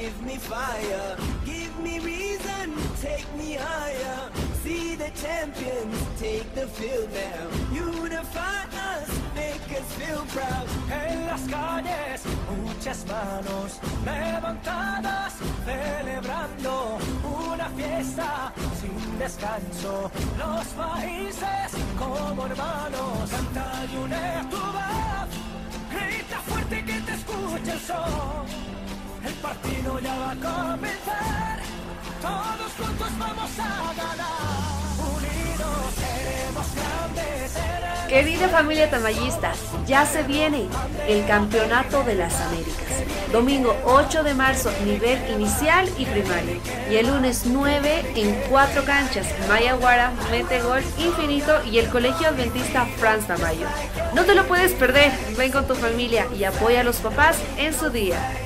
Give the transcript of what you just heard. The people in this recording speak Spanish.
give me fire, give me reason, take me higher. See the champions take the field now. Unify us, make us feel proud. En las calles, muchas manos levantadas, celebrando una fiesta sin descanso. Los países como hermanos, canta y une tu voz. Grita fuerte que te escuche el sol. El partido ya va a comenzar. Todos juntos vamos a ganar. Unidos seremos grandes. Querida familia tamayista, ya se viene el Campeonato de las Américas. Domingo 8 de marzo, nivel inicial y primario. Y el lunes 9 en 4 canchas, Mayaguara, Metegol, Infinito y el Colegio Adventista Franz Tamayo. No te lo puedes perder, ven con tu familia y apoya a los papás en su día.